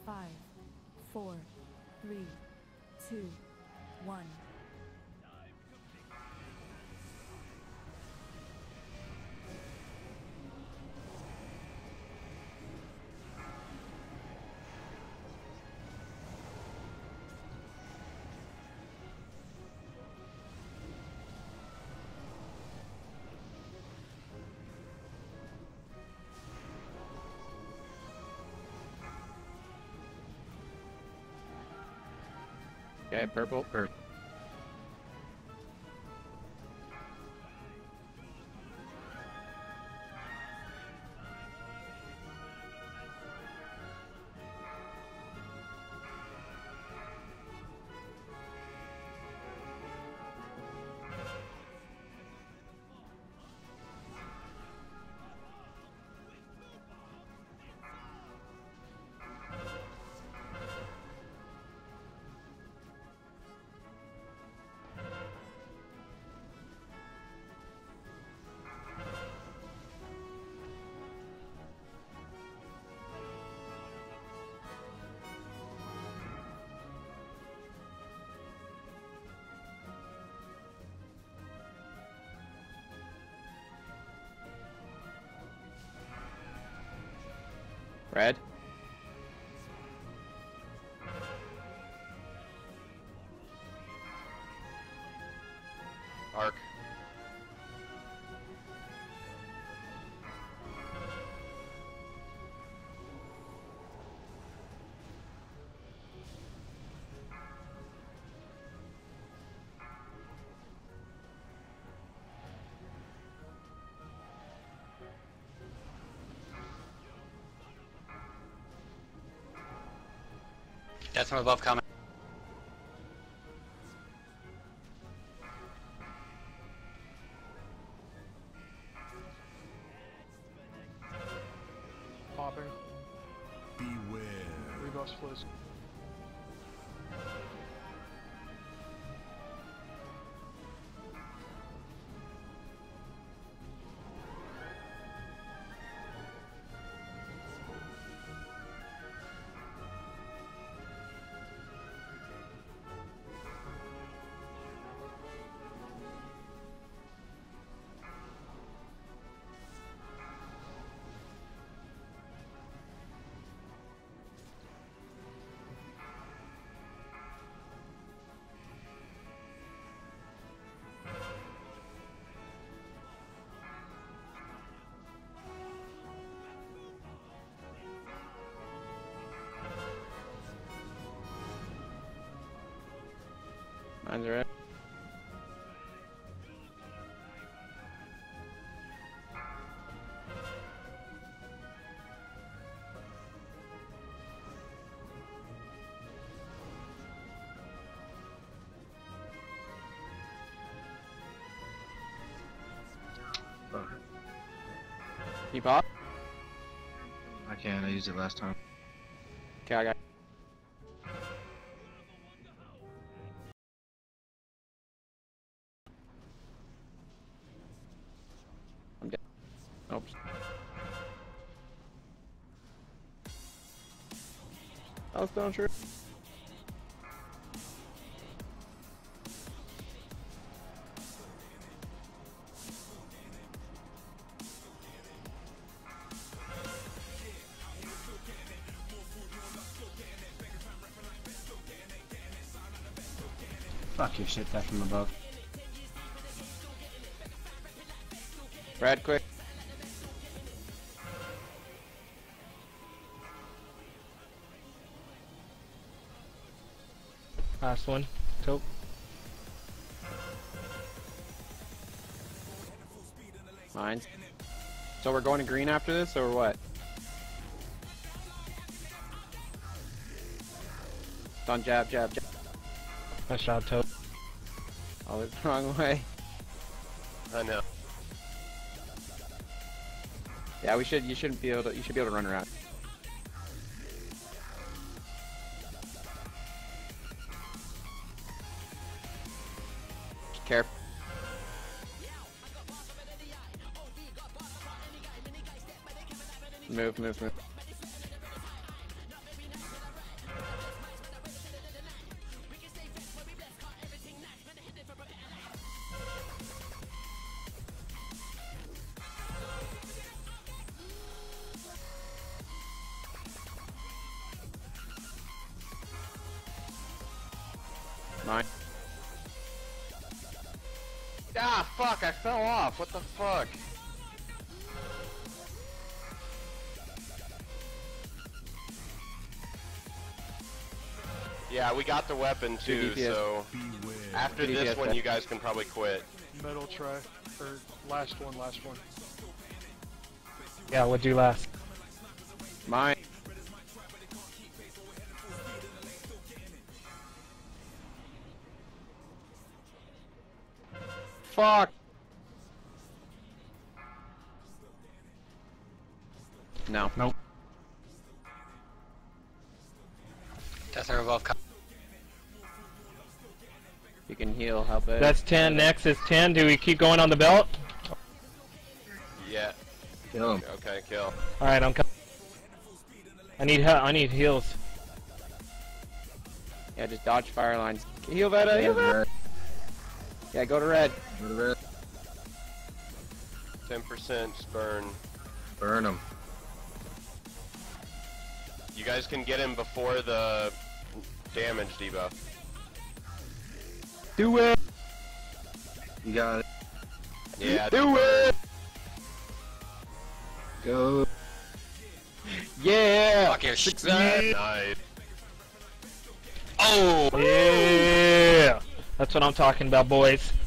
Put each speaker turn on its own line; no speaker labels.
5, 4, 3, 2, 1.
Okay, purple. Red.
Arc. Death from above coming.
Popping.
Beware.
Rebuffs, please.
Mine's red. Keep up.
I can't, I used it last time.
Okay, I got. I'm dead. Oops. I was still sure.
Fuck your shit, death from above.
Brad, quick.
Last one. Taupe.
Mines. So we're going to green after this, or what? It's on jab, jab, jab.
Nice job, Taupe.
Oh, it's the wrong way.
I know.
Yeah, you should be able to run around. Careful. Move, move, move. Mine.
Ah, fuck, I fell off. What the fuck? Yeah, we got the weapon too,
DPS.
so after this
DPS.
one you guys can probably quit.
Middle try, or last one.
Yeah, what'd you last?
Mine. Fuck. No.
Nope.
Death from above.
You can heal, help it.
That's 10. Next is 10. Do we keep going on the belt?
Yeah.
Kill him.
Okay, kill.
Alright, I'm coming. I need heals.
Yeah, just dodge fire lines. Heal Veta, heal Veta.
Red.
Yeah, go to red.
Go to red.
10% burn.
Burn him.
You guys can get him before the damage debuff.
Do it.
You got it.
Yeah,
Do it.
Go.
Yeah.
Fuck your success. Nice.
Oh! Yeah! That's what I'm talking about, boys.